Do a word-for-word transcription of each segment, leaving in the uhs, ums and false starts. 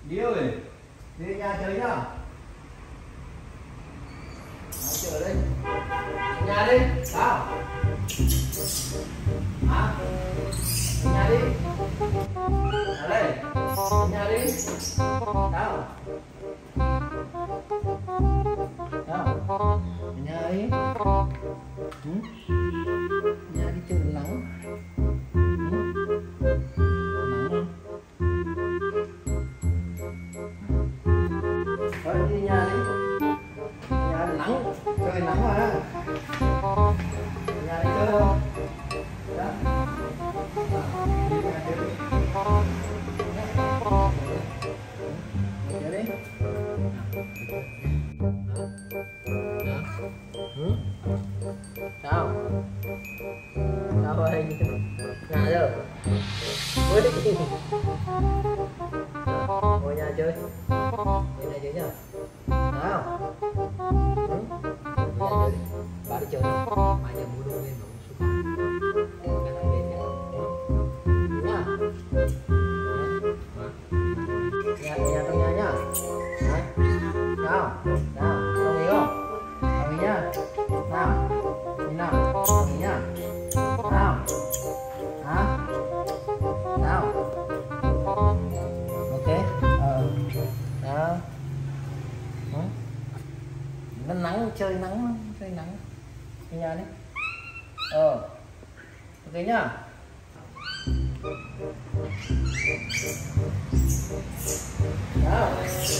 Đi ơi, đi nhà chơi nhá. Chơi ở đây. Nhà đi, sao? Hả? Nhà đi. Ở đây. Nhà đi. Sao? Sao? Nhà đi. Ừ? Nhà đi chơi nắng. Ừ? Nắng. Thôi đi nhà đi. Nhà nắng, trời nắng mà. Nhà đi chơi không? Đó. Đi nhà chơi đi. Chơi đi. Ừ? Sao? Sao vậy? Nhà chưa? Mới đi. Ngồi nhà chơi. Ngồi nhà chơi nhá. Nào. Ừ? Ngồi nhà chơi đi. Bà đi chơi đi. Mai nhà mua đồ lên mà không xuống. Các bạn về nhá. Đúng nhá. Nhà, nhà trong nhà nhá. Đấy. Nào. Nào. Đồng ý không? Đồng ý nhá. Nào. Nhìn nào. Đồng ý nhá. Nào. Hả? Nào. Ok. Ờ. Đó. Ừ. Nó nắng, chơi nắng, chơi nắng. Đi nhà đi. Ờ. Ok nhá. Đó.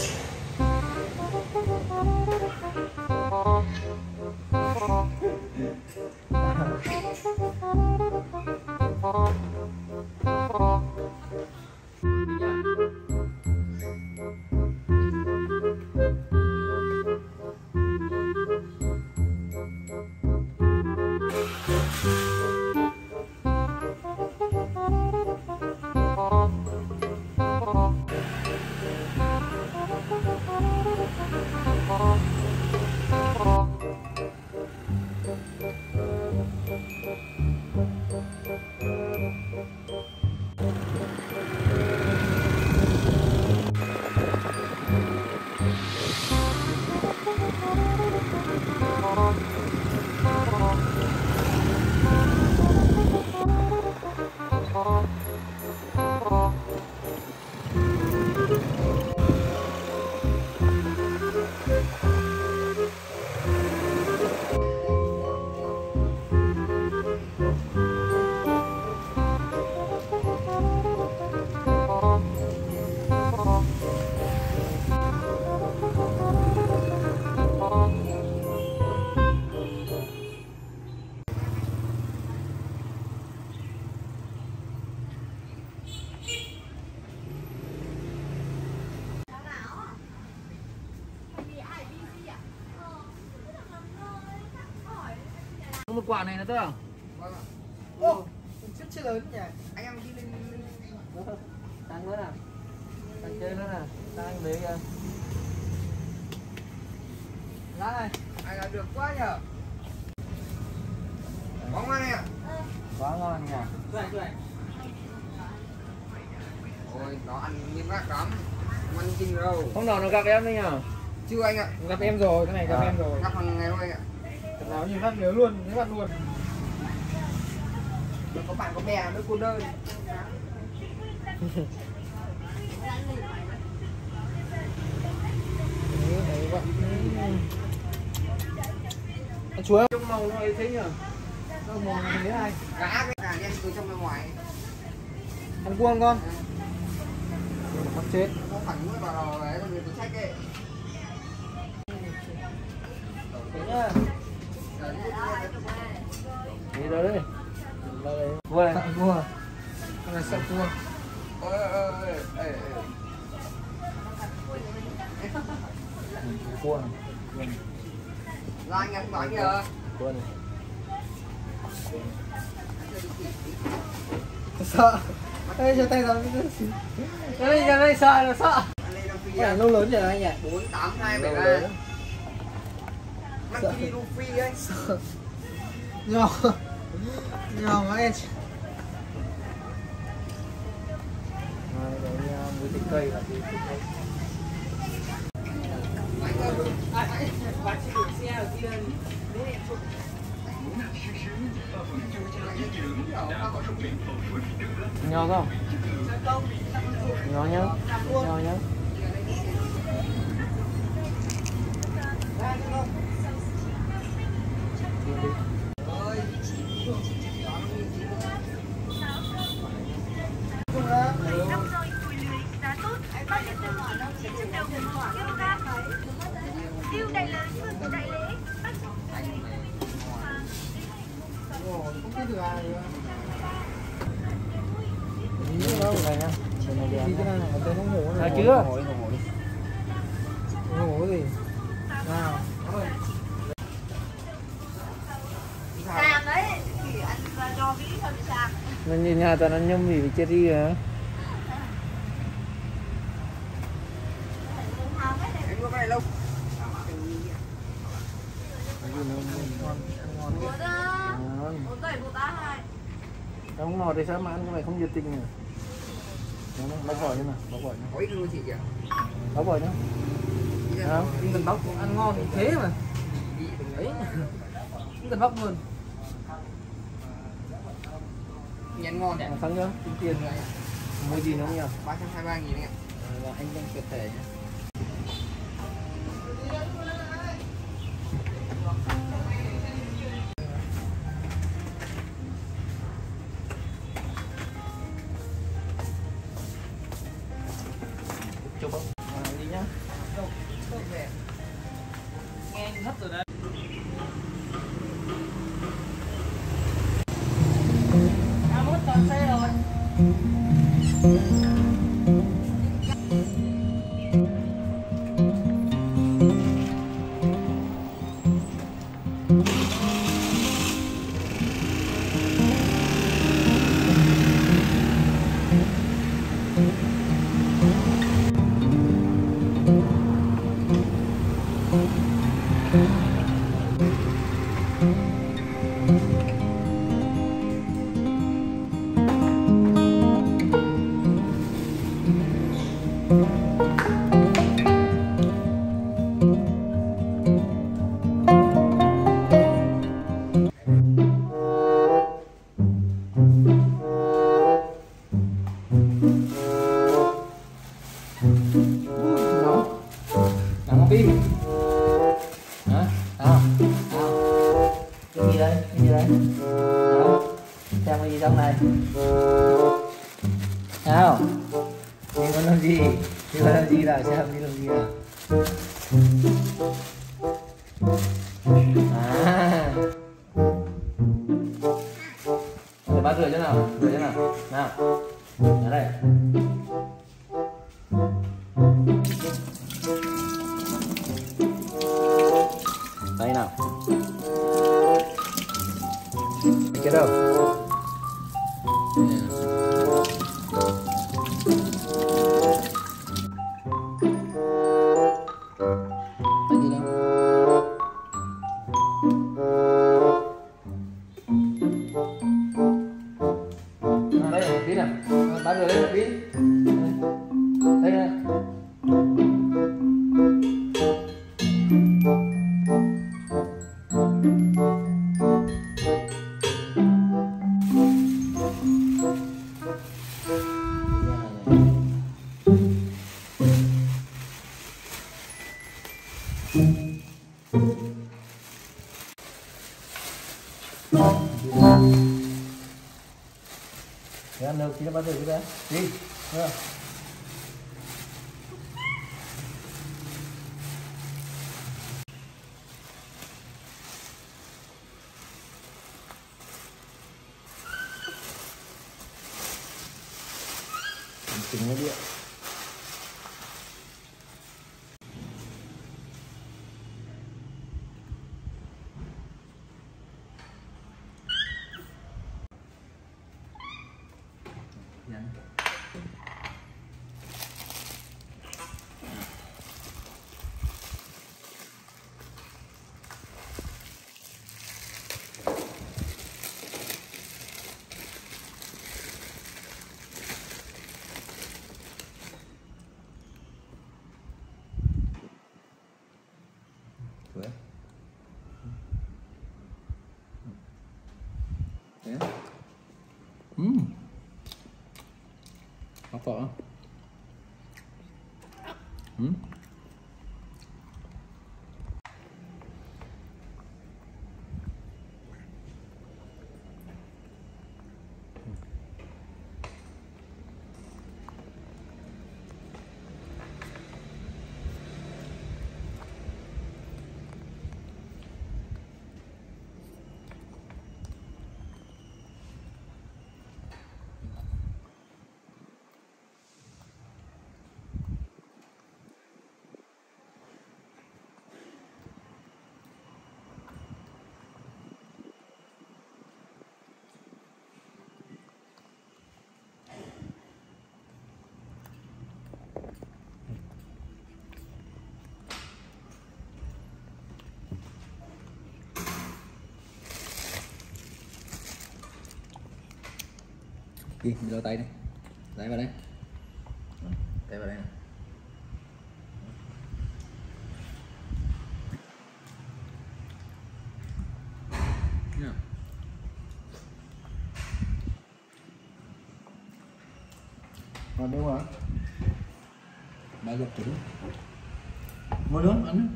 Một quả này nữa thôi à? Vâng ạ. Ô, rất chơi lớn nhỉ. Anh em đi lên lên Đang nữa nè. Đang chơi nữa nè. Đang lấy kìa. Lá này. anh là được quá nhờ. Quá ngon này ạ. Quá ngon nhỉ. Chuột chuột. Ôi nó ăn miếng gác lắm. Không ăn kinh đâu. Hôm nào nó gặp em đấy nhỉ? Chưa anh ạ. Gặp em rồi, cái này gặp À, em rồi. gặp hàng ngày thôi anh ạ. Lần nào nhìn phát nhớ luôn, nhớ bạn luôn. Rồi có bạn có bè mới cô đơn. Đấy vậy. Con chuối trong màu nó ấy thế nhỉ? Trong màu nó thế này. Cá với cả đen từ trong ra ngoài. Ăn cuông con. Con chết. Nó phản mũi vào đầu đấy rồi tôi trách ấy. Thế nhá. Đi đâu đấy? Cua này. Sợ cua. Con này sợ cua. Ôi ôi ôi ôi. Cua này. Là anh em nói kìa. Cua này. Sợ. Ê, cho tay rồi. Đây, giờ đây sợ là sợ. Cái này nâu lớn rồi anh nhỉ? bốn tám hai bảy ba. Monkey Luffy ấy. Sợ. Nhỏ. Nhỏ mà em. Rồi, đấy, thích cây là thích cây. Nho không? Nho nhá. Nho nhá. Siêu đại lý, siêu đại lý. Không biết được ai nữa. Đi đâu này nha. Đi cái này này, tôi không ngủ nữa. Chưa? Ngủ gì? Nào. Sàng đấy, thì anh cho ví thôi đi sàng. Nên nhìn nhà tao nó nhâm gì bị chết đi hả? Anh có cái này lâu. Ủa đó. Ủa bảy một ba hai. Không ngọt thì sao mà ăn cái này không nhiệt tình nhỉ? Bóc vỏ như nào? Bóc vỏ nhá. Có ít luôn chị kìa. Bóc vỏ nhá. Không, không cần bóc, ăn ngon thì thế mà. Đấy. Không cần bóc luôn. Nhắn ngon đấy. Thắng nhá, tính tiền này. Mua gì nữa không nhỉ? ba trăm hai mươi ba nghìn anh ạ. Là anh đang tuyệt thể nhá. Chụp không? À, đi nhá. Nghe anh hấp rồi đấy. hai mươi mốt toàn xe rồi. Bi. Hả? Sao? Sao? Cái gì đây? Cái gì đây? Sao? Xem cái gì trong này? Sao? Đi con làm gì? Đi con làm gì nào? Xem đi làm gì nào? À. Để bác rửa cho nào? Rửa cho nào? Nào. Ở đây. Đây nào. Cái đâu? Cái gì đâu? À, đây là một pin à? Bán rồi đây là pin. Đây này. Để ăn được thì nó bắt đầu cái đấy. Đi. Được. Chỉnh nó điện. Có phở không? Ừ? Đi, đi lau tay đi. Lấy vào đây. Tay vào đây nè. Nào. Còn đâu hả? Ba dập thử. Mua nước ăn.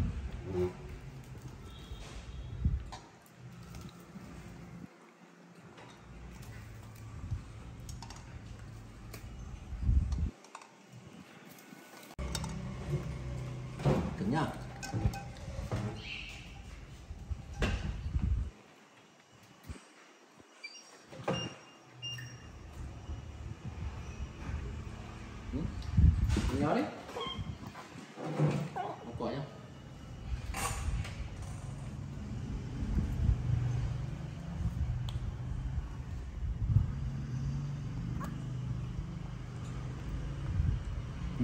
Cứng nhá. Ừ. Nhớ đấy. Một quả nhá. Ừ.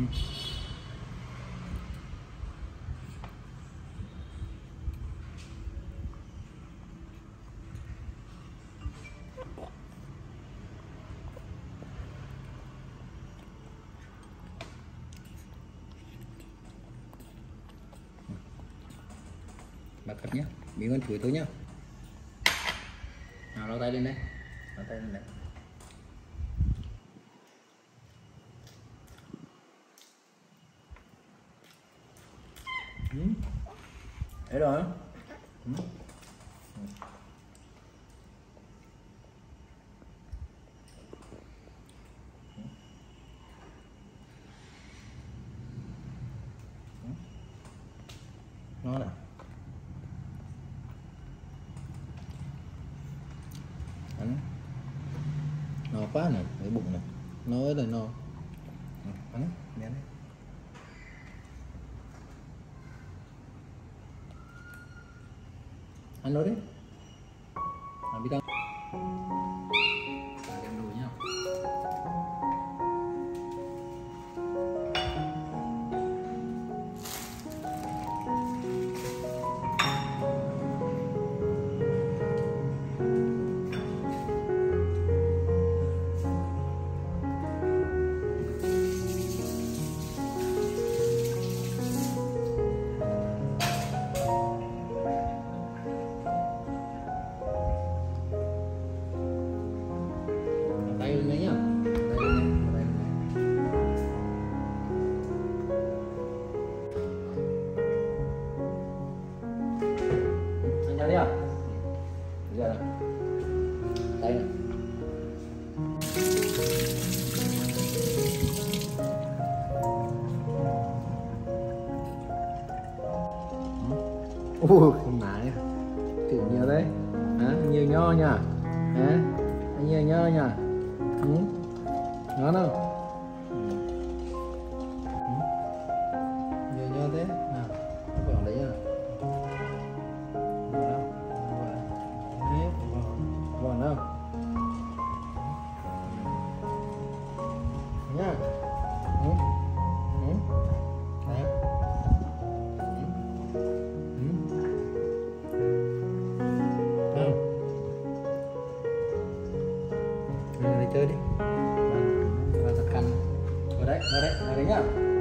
Bắt cắt nhé, miếng con chuối thôi nhá. Nào lau tay lên đây, lau tay lên đây. Ừ. Đấy rồi. Ừ. Ừ. Ừ. Ngon à? Ăn no quá nè, cái bụng này nó ơi là no. Ừ, ăn miếng đi. Ăn nó đấy. Ăn biết đâu. Ta đem đồ nhá. Tay lên đấy nhá. Tay lên đây, tay lên đây. Ăn nhau đi à? Bây giờ này. Tay này. Ui, không nãy chịu nhiều đấy. Hả? Nhiều nho nha. Hả? Nhiều nho nha. Ừ. Ngon không? Ừ. Ừ. Nhiều nho thế. Nào, nó vào đấy nha. Vào đâu? Đấy, vào. Vào đâu? Nha. Ừ. Ừ. Đấy. Chơi đi. Vào thật canh. Vào đấy, vào đấy, vào đấy nhá.